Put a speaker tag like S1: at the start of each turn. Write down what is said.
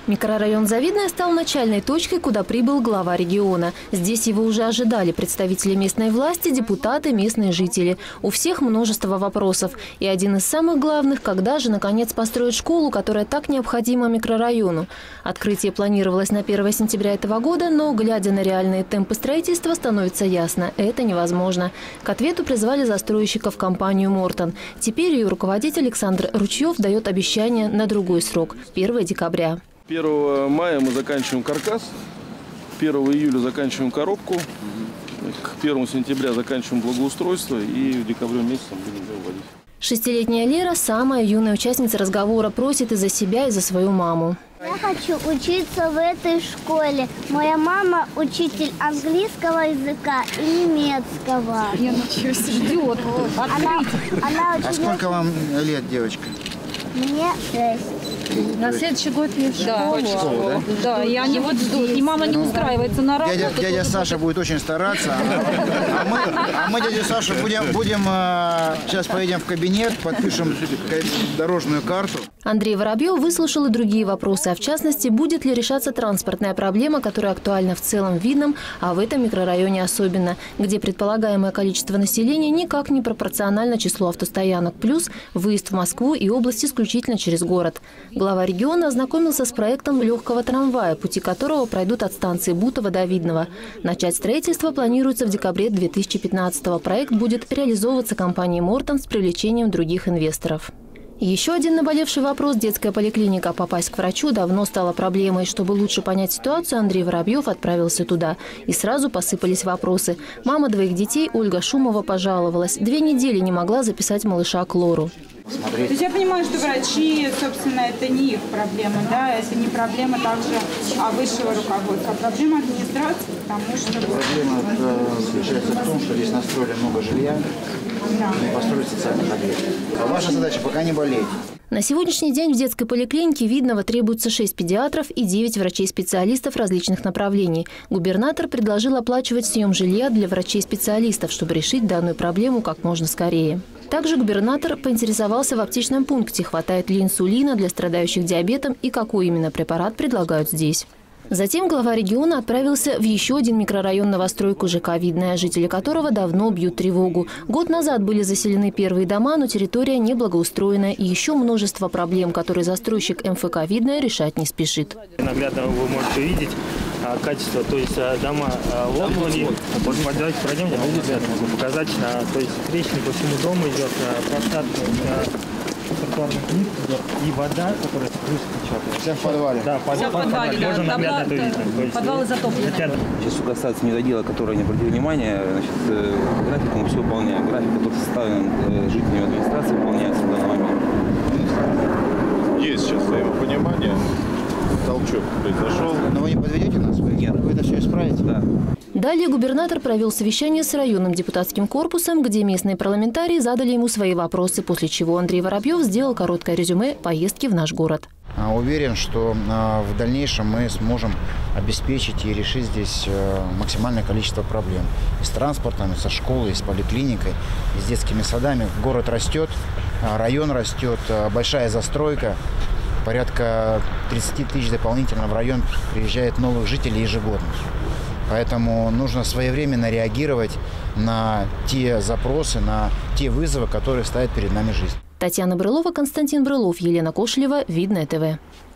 S1: Микрорайон Завидное стал начальной точкой, куда прибыл глава региона. Здесь его уже ожидали представители местной власти, депутаты, местные жители. У всех множество вопросов. И один из самых главных – когда же, наконец, построят школу, которая так необходима микрорайону. Открытие планировалось на 1 сентября этого года, но, глядя на реальные темпы строительства, становится ясно – это невозможно. К ответу призвали застройщиков компанию «Мортон». Теперь ее руководитель Александр Ручьев дает обещание на другой срок – 1 декабря.
S2: 1 мая мы заканчиваем каркас, 1 июля заканчиваем коробку, к 1 сентября заканчиваем благоустройство и в декабре месяце будем уже уводить.
S1: 6-летняя Лера, самая юная участница разговора, просит и за себя, и за свою маму.
S3: Я хочу учиться в этой школе. Моя мама учитель английского языка и немецкого.
S4: Я началась, ждет.
S3: Она очень...
S5: А сколько вам лет, девочка?
S3: Мне 6.
S4: На следующий год есть школу.
S5: Да?
S4: Да, и они вот ждут. И мама не устраивается на работу.
S5: Дядя Саша будет очень стараться. А мы дядю Сашу будем сейчас поедем в кабинет, подпишем дорожную карту.
S1: Андрей Воробьев выслушал и другие вопросы, а в частности, будет ли решаться транспортная проблема, которая актуальна в целом Видном, а в этом микрорайоне особенно, где предполагаемое количество населения никак не пропорционально числу автостоянок, плюс выезд в Москву и область исключительно через город. Глава региона ознакомился с проектом легкого трамвая, пути которого пройдут от станции Бутово до Видного. Начать строительство планируется в декабре 2015-го. Проект будет реализовываться компанией «Мортон» с привлечением других инвесторов. Еще один наболевший вопрос – детская поликлиника. Попасть к врачу давно стало проблемой. Чтобы лучше понять ситуацию, Андрей Воробьев отправился туда. И сразу посыпались вопросы. Мама 2 детей, Ольга Шумова, пожаловалась. 2 недели не могла записать малыша к лору.
S6: То есть я понимаю, что врачи, собственно, это не их проблема, да, это не проблема также высшего руководства, а проблема администрации, потому что...
S5: Проблема заключается в том, что здесь настроили много жилья, и построили социальных объектов. А ваша задача пока не болеть.
S1: На сегодняшний день в детской поликлинике Видного требуется 6 педиатров и 9 врачей-специалистов различных направлений. Губернатор предложил оплачивать съем жилья для врачей-специалистов, чтобы решить данную проблему как можно скорее. Также губернатор поинтересовался в аптечном пункте, хватает ли инсулина для страдающих диабетом и какой именно препарат предлагают здесь. Затем глава региона отправился в еще один микрорайон новостройку ЖК «Видное», жители которого давно бьют тревогу. Год назад были заселены первые дома, но территория не благоустроена. И еще множество проблем, которые застройщик МФК «Видное» решать не спешит.
S7: Наглядно вы можете увидеть качество, то есть дома лопнули. Давайте пройдемте, могу показать. То есть трещины по всему дому идет, площадка. И вода, которая с крыши течет.
S5: Вся в подвале.
S7: Да, в подвале.
S4: Да.
S7: Можно наглядно это видно.
S4: Подвалы затоплены.
S8: Сейчас что касается недодела, которые не обратили внимания, значит, график мы все выполняем. График, который составлен жителями администрации, выполняется в данный момент.
S2: Есть сейчас взаимопонимание, толчок произошел.
S5: Но вы не подведете нас? Вы это все исправите?
S8: Да.
S1: Далее губернатор провел совещание с районным депутатским корпусом, где местные парламентарии задали ему свои вопросы, после чего Андрей Воробьев сделал короткое резюме поездки в наш город.
S5: Уверен, что в дальнейшем мы сможем обеспечить и решить здесь максимальное количество проблем. И с транспортом, и со школой, и с поликлиникой, и с детскими садами. Город растет, район растет, большая застройка. Порядка 30 тысяч дополнительно в район приезжает новых жителей ежегодно. Поэтому нужно своевременно реагировать на те запросы, на те вызовы, которые ставит перед нами жизнь.
S1: Татьяна Брылова, Константин Брылов, Елена Кошелева, Видное ТВ.